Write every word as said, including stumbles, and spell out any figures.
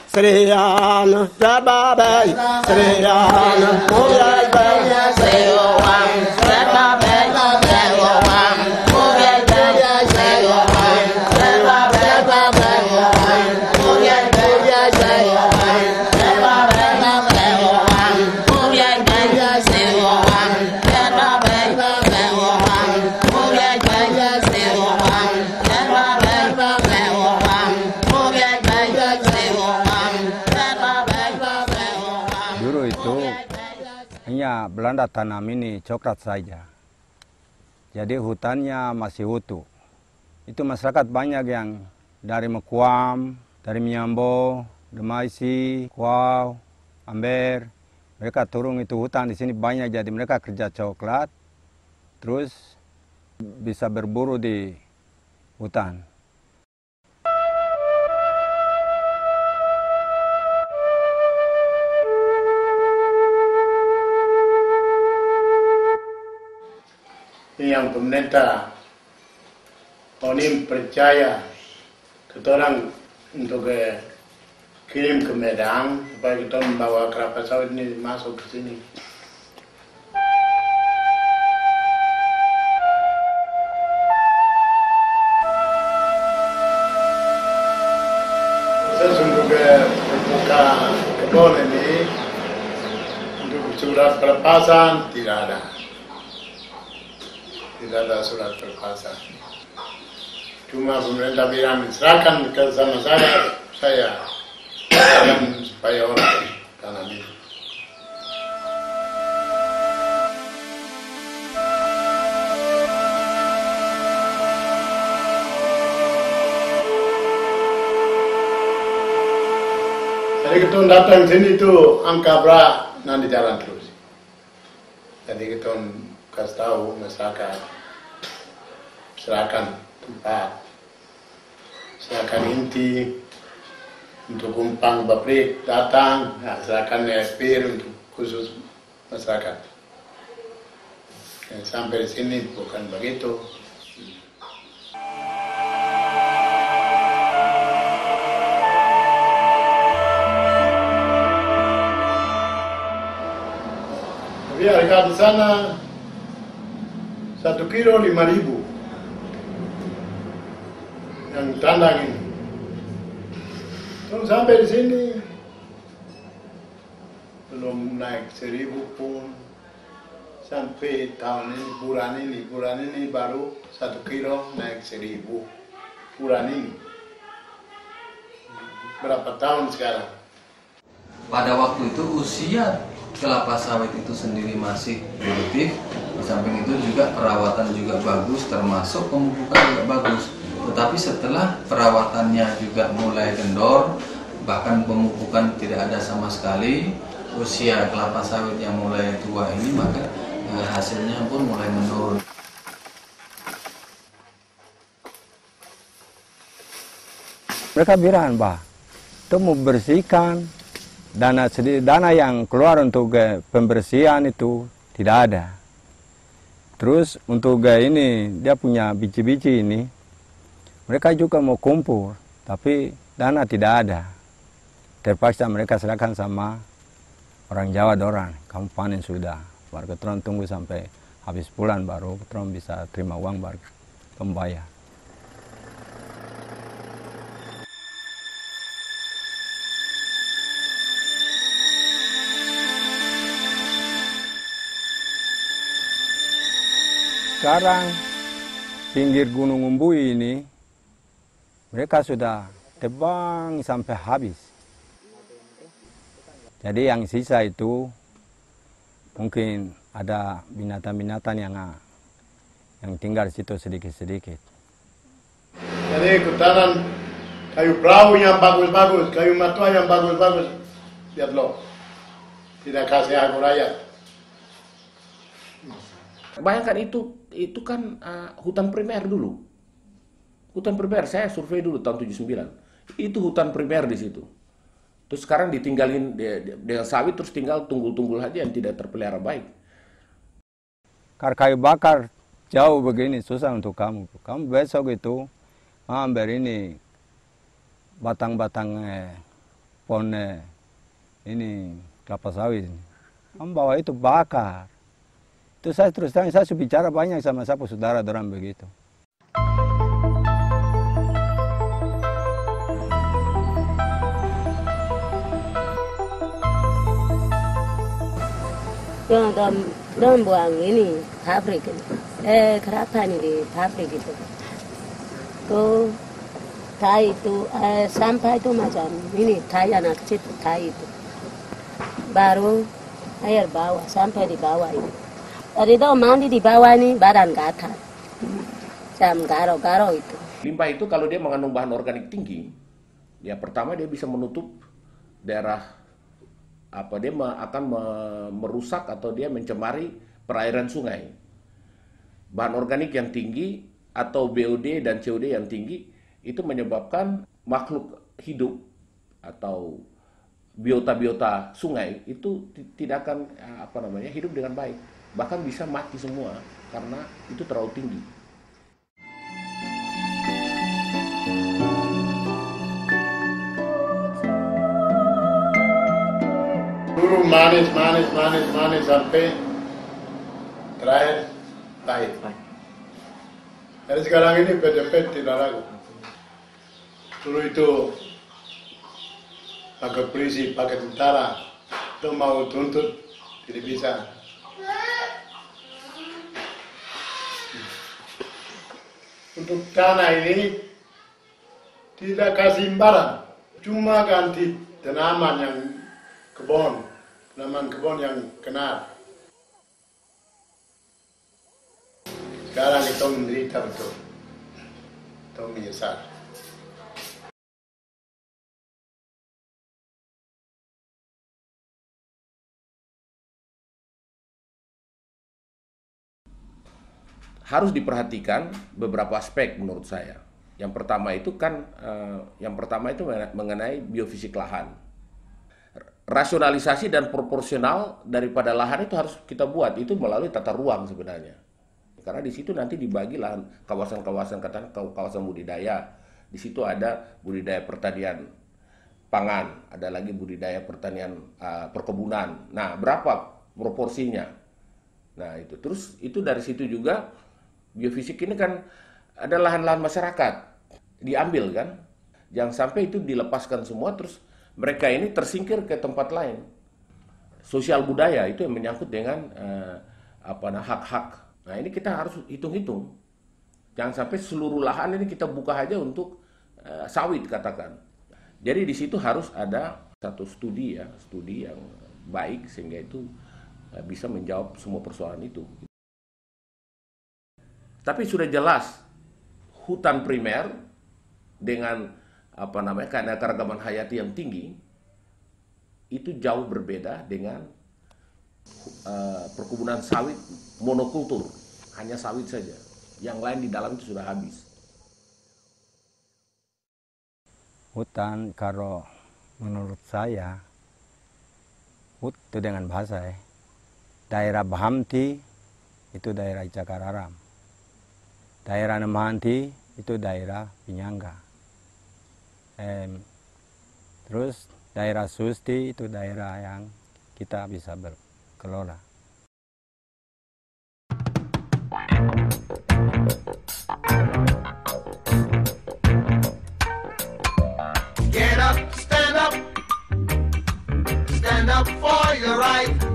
Sriyana Sababai Sriyana Muyai Baya Seyowam Sababai Seyowam Muyai Baya Seyowam Sababai Seyowam Muyai Baya Seyowam Sababai Seyowam Muyai Baya Seyowam Sababai Seyowam Muyai Baya Seyowam Sababai Seyowam Muyai Baya Seyowam. Dulu itu hanya Belanda tanam ini coklat saja. Jadi hutannya masih utuh. Itu masyarakat banyak yang dari Mekuam, dari Miambo, Demaisi, Kuau, Amber. Mereka turun itu hutan di sini banyak, jadi mereka kerja coklat. Terus bisa berburu di hutan. Yang pemerintah Onim percaya kita orang untuk eh, kirim ke Medan supaya kita membawa kelapa sawit ini masuk ke sini. Terus untuk eh, membuka kebun ini untuk surat pelepasan tidak ada. Tidak ada surat pelepasan. Cuma pemerintah bilang serahkan ke sama saya, saya akan supaya orang tanam ini. Jadi kita datang sini itu angka berat nanti jalan terus. Jadi kita kasih tahu masyarakat, serahkan tempat, serahkan inti untuk umpang pabrik datang, nah, serahkan espir untuk khusus masyarakat. Dan sampai di sini bukan begitu. Tapi harga di sana satu kilo lima ribu yang tandang ini. Terus sampai di sini belum naik seribu pun. Sampai tahun ini, bulan ini, bulan ini baru satu kilo naik seribu. Bulan ini. Berapa tahun sekarang? Pada waktu itu usia kelapa sawit itu sendiri masih produktif. Di samping itu juga perawatan juga bagus, termasuk pemupukan juga bagus. Tetapi setelah perawatannya juga mulai kendor, bahkan pemupukan tidak ada sama sekali, usia kelapa sawit yang mulai tua ini, maka eh, hasilnya pun mulai menurun. Mereka bilang, bah, itu mau bersihkan, dana dana yang keluar untuk eh, pembersihan itu tidak ada. Terus untuk eh, ini dia punya biji-biji ini, mereka juga mau kumpul, tapi dana tidak ada. Terpaksa mereka serahkan sama orang Jawa dorang, kamu panen sudah. Baru keturun tunggu sampai habis bulan baru keturun bisa terima uang baru membayar. Sekarang pinggir Gunung Umbui ini mereka sudah tebang sampai habis. Jadi yang sisa itu mungkin ada binatang-binatang yang yang tinggal di situ sedikit-sedikit. Jadi kutanan kayu perahu yang bagus-bagus, kayu matua yang bagus-bagus, lihat loh, tidak kasih aku rakyat. Bayangkan itu itu kan uh, hutan primer dulu. Hutan primer, saya survei dulu tahun tujuh puluh sembilan. Itu hutan primer di situ. Terus sekarang ditinggalin dengan sawit, terus tinggal tunggul-tunggul aja yang tidak terpelihara baik. Karena kayu bakar jauh begini susah untuk kamu. Kamu besok itu ambil ini batang-batang eh, pohon eh, ini kelapa sawit. Om bawa itu bakar. Itu saya terus terang saya sudah bicara banyak sama sapu saudara dorang begitu. Dom dom buang ini pabrik, eh kenapa nih di pabrik itu? Tuh tai itu eh, sampah itu macam ini tai anak kecil tai itu. Baru air bawah sampai di bawah ini. Tadi itu mandi di bawah ini badan gatal, jam garo-garo itu. Limbah itu kalau dia mengandung bahan organik tinggi, ya pertama dia bisa menutup daerah apa dia akan merusak atau dia mencemari perairan sungai. Bahan organik yang tinggi atau B O D dan C O D yang tinggi itu menyebabkan makhluk hidup atau biota-biota sungai itu tidak akan apa namanya hidup dengan baik, bahkan bisa mati semua karena itu terlalu tinggi. Dulu manis, manis, manis, manis sampai terakhir pahit. Jadi sekarang ini pet-pet tidak laku. Dulu itu pakai polisi, pakai tentara, itu mau tuntut tidak bisa. Untuk tanah ini tidak kasih imbalan, cuma ganti tanaman yang kebun, tanaman kebun yang kena. Sekarang kita menderita betul, kita menyesal. Harus diperhatikan beberapa aspek menurut saya. Yang pertama itu kan, eh, yang pertama itu mengenai biofisik lahan. Rasionalisasi dan proporsional daripada lahan itu harus kita buat itu melalui tata ruang sebenarnya. Karena di situ nanti dibagi lahan kawasan-kawasan katakan kawasan budidaya. Di situ ada budidaya pertanian pangan, ada lagi budidaya pertanian uh, perkebunan. Nah, berapa proporsinya? Nah, itu terus itu dari situ juga biofisik ini kan ada lahan-lahan masyarakat diambil kan. Jangan sampai itu dilepaskan semua terus mereka ini tersingkir ke tempat lain. Sosial budaya itu yang menyangkut dengan uh, apa nah hak-hak. Nah, ini kita harus hitung-hitung. Jangan sampai seluruh lahan ini kita buka aja untuk uh, sawit katakan. Jadi di situ harus ada satu studi ya, studi yang baik sehingga itu uh, bisa menjawab semua persoalan itu. Tapi sudah jelas hutan primer dengan apa namanya keanekaragaman hayati yang tinggi itu jauh berbeda dengan uh, perkebunan sawit monokultur, hanya sawit saja. Yang lain di dalam itu sudah habis. Hutan kalau menurut saya hut itu dengan bahasa ya. Daerah Bahamti itu daerah Cakararam. Daerah Nemahanti itu daerah Pinyangga. Eh, terus daerah Susti itu daerah yang kita bisa berkelola. Get up, stand up, stand up for your right.